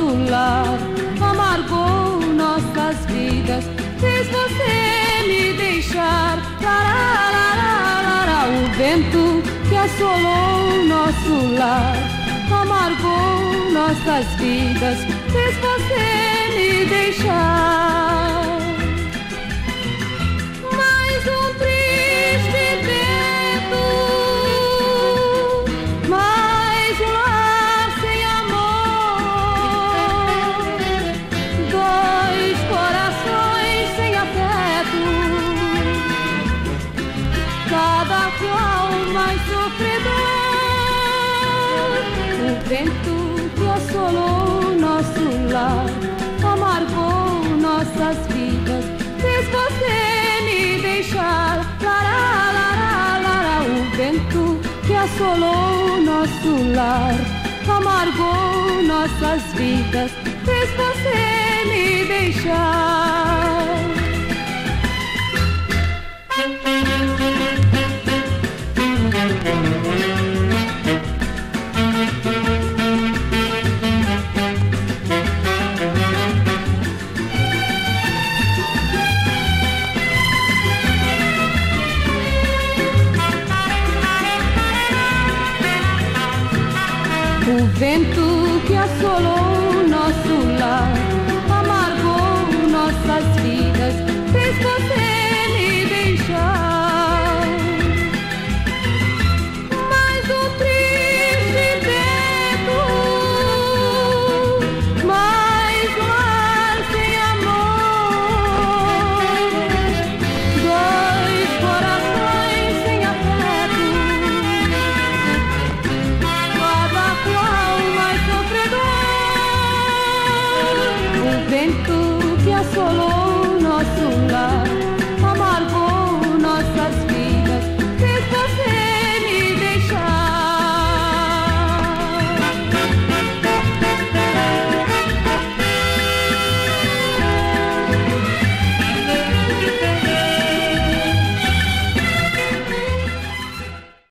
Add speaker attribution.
Speaker 1: lar, amargou nossas vidas, fez você me deixar. Larararara, o vento que assolou nosso lar, amargou nossas vidas, fez você me deixar. Mais um triste vento, mais um lar sem amor, dois corações sem afeto, cada qual mais sofredor. O vento que assolou nosso lar, amargou nossas vidas, fez você me deixar. Larararara, o vento que assolou nosso lar, amargou nossas vidas, fez você me deixar.